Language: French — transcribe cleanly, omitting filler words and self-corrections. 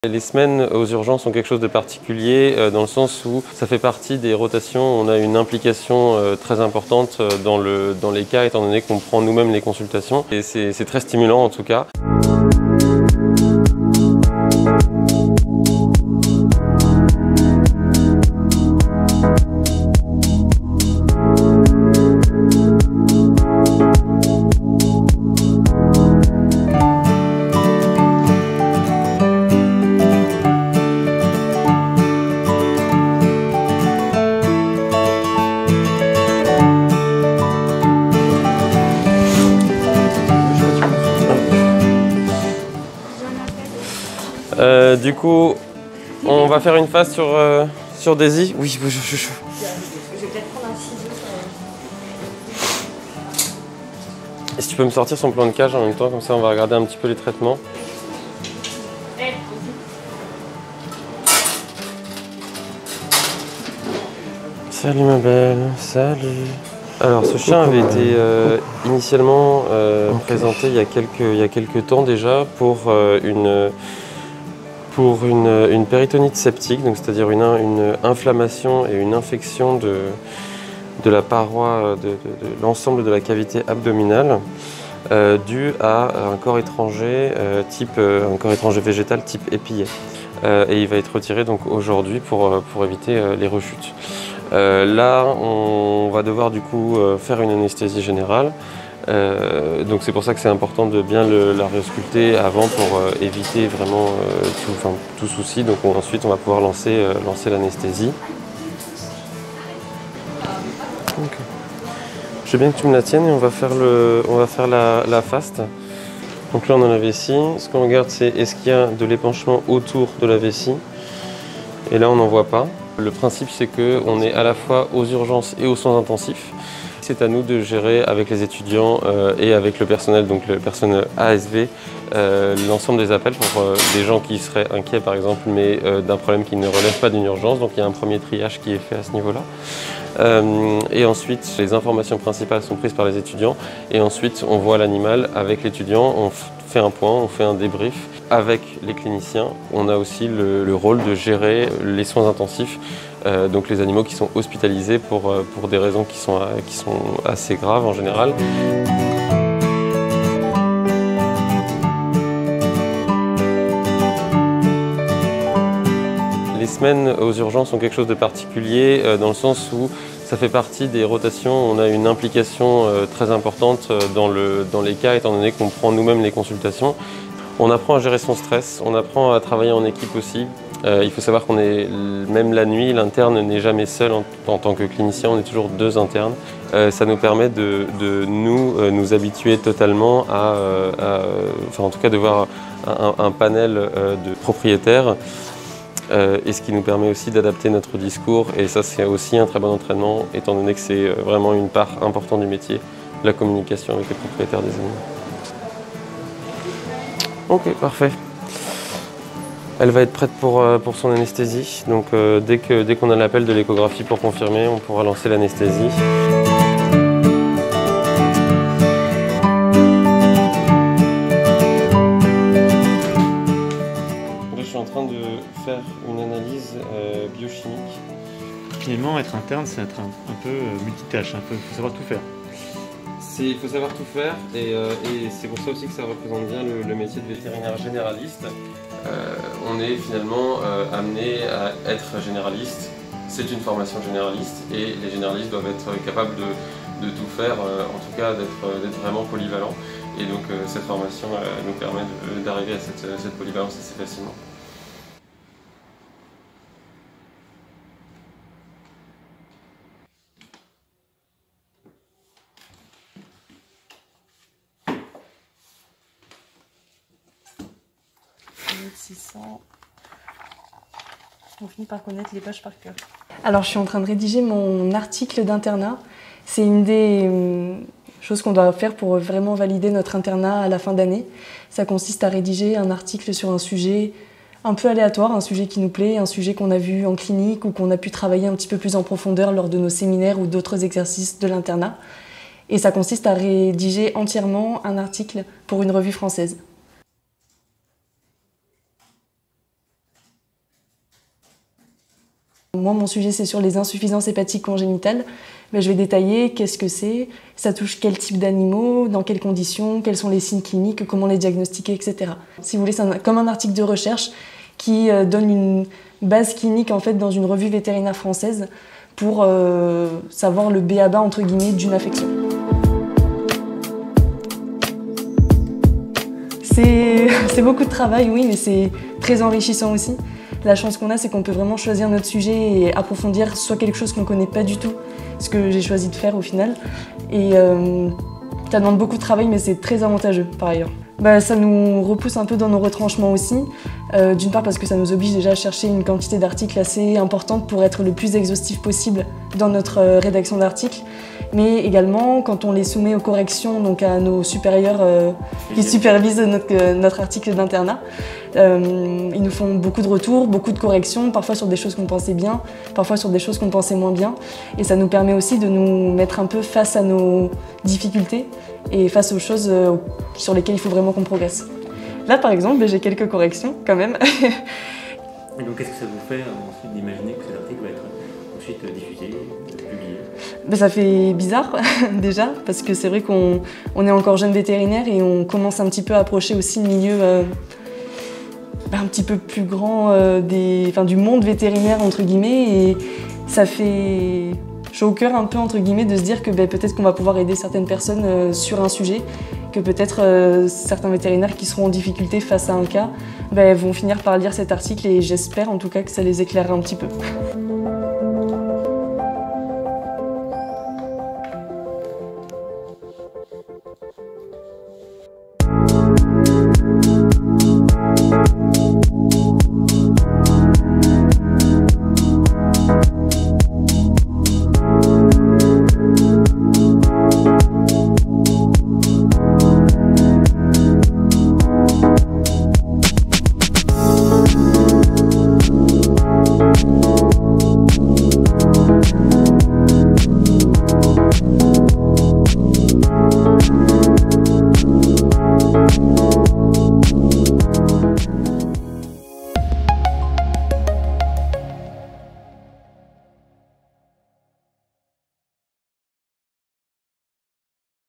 Les semaines aux urgences sont quelque chose de particulier dans le sens où ça fait partie des rotations. On a une implication très importante dans les cas étant donné qu'on prend nous-mêmes les consultations et c'est très stimulant en tout cas. Du coup, on va faire une phase sur Daisy. Oui, je... Je vais peut-être prendre un ciseau. Et si tu peux me sortir son plan de cage en même temps, comme ça on va regarder un petit peu les traitements. Salut ma belle, salut. Alors ce chien avait été initialement présenté il y a quelques temps déjà pour une péritonite septique, donc c'est-à-dire une inflammation et une infection de la paroi de l'ensemble de la cavité abdominale due à un corps étranger un corps étranger végétal type épillet. Et il va être retiré donc aujourd'hui pour éviter les rechutes. Là, on va devoir du coup faire une anesthésie générale. Donc c'est pour ça que c'est important de bien la réausculter avant pour éviter vraiment tout souci. Donc ensuite on va pouvoir lancer l'anesthésie. Okay. Je veux bien que tu me la tiennes et on va faire la faste. Donc là on a la vessie. Ce qu'on regarde c'est est-ce qu'il y a de l'épanchement autour de la vessie. Et là on n'en voit pas. Le principe c'est qu'on est à la fois aux urgences et aux soins intensifs. C'est à nous de gérer avec les étudiants et avec le personnel, donc le personnel ASV, l'ensemble des appels pour des gens qui seraient inquiets par exemple, mais d'un problème qui ne relève pas d'une urgence. Donc il y a un premier triage qui est fait à ce niveau-là. Et ensuite, les informations principales sont prises par les étudiants. Et ensuite, on voit l'animal avec l'étudiant, on fait un point, on fait un débrief avec les cliniciens. On a aussi le rôle de gérer les soins intensifs. Donc les animaux qui sont hospitalisés pour des raisons qui sont assez graves en général. Les semaines aux urgences sont quelque chose de particulier dans le sens où ça fait partie des rotations. On a une implication très importante dans les cas étant donné qu'on prend nous-mêmes les consultations. On apprend à gérer son stress, on apprend à travailler en équipe aussi. Il faut savoir qu'on est, même la nuit, l'interne n'est jamais seul en tant que clinicien, on est toujours deux internes. Ça nous permet de nous habituer totalement en tout cas de voir un panel de propriétaires et ce qui nous permet aussi d'adapter notre discours. Et ça c'est aussi un très bon entraînement étant donné que c'est vraiment une part importante du métier, la communication avec les propriétaires des animaux. Ok, parfait. Elle va être prête pour son anesthésie. Donc dès qu'on a l'appel de l'échographie pour confirmer, on pourra lancer l'anesthésie. Là, je suis en train de faire une analyse biochimique. Finalement, être interne, c'est être un peu multitâche. Il faut savoir tout faire. Il faut savoir tout faire et c'est pour ça aussi que ça représente bien le métier de vétérinaire généraliste. On est finalement amené à être généraliste. C'est une formation généraliste et les généralistes doivent être capables de tout faire, en tout cas d'être vraiment polyvalents. Et donc cette formation nous permet d'arriver à cette polyvalence assez facilement. On finit par connaître les pages par cœur. Alors je suis en train de rédiger mon article d'internat. C'est une des choses qu'on doit faire pour vraiment valider notre internat à la fin d'année. Ça consiste à rédiger un article sur un sujet un peu aléatoire, un sujet qui nous plaît, un sujet qu'on a vu en clinique ou qu'on a pu travailler un petit peu plus en profondeur lors de nos séminaires ou d'autres exercices de l'internat. Et ça consiste à rédiger entièrement un article pour une revue française. moi mon sujet c'est sur les insuffisances hépatiques congénitales, je vais détailler qu'est-ce que c'est, ça touche quel type d'animaux, dans quelles conditions, quels sont les signes cliniques, comment les diagnostiquer, etc. Si vous voulez, c'est comme un article de recherche qui donne une base clinique en fait, dans une revue vétérinaire française pour savoir le b.a.-ba entre guillemets d'une affection. C'est beaucoup de travail, oui, mais c'est très enrichissant aussi. La chance qu'on a, c'est qu'on peut vraiment choisir notre sujet et approfondir soit quelque chose qu'on ne connaît pas du tout, ce que j'ai choisi de faire au final. Et ça demande beaucoup de travail, mais c'est très avantageux par ailleurs. Ça nous repousse un peu dans nos retranchements aussi. D'une part parce que ça nous oblige déjà à chercher une quantité d'articles assez importante pour être le plus exhaustif possible dans notre rédaction d'articles. Mais également, quand on les soumet aux corrections, donc à nos supérieurs qui supervisent notre article d'internat, ils nous font beaucoup de retours, beaucoup de corrections, parfois sur des choses qu'on pensait bien, parfois sur des choses qu'on pensait moins bien. Et ça nous permet aussi de nous mettre un peu face à nos difficultés et face aux choses sur lesquelles il faut vraiment qu'on progresse. Là, par exemple, j'ai quelques corrections quand même. Et donc, qu'est-ce que ça vous fait ensuite d'imaginer que cet article va être ensuite diffusé, publié? Ça fait bizarre déjà, parce que c'est vrai qu'on est encore jeune vétérinaire et on commence un petit peu à approcher aussi le milieu un petit peu plus grand du monde vétérinaire entre guillemets, et ça fait chaud au cœur un peu entre guillemets de se dire que peut-être qu'on va pouvoir aider certaines personnes sur un sujet, que peut-être certains vétérinaires qui seront en difficulté face à un cas vont finir par lire cet article, et j'espère en tout cas que ça les éclairera un petit peu.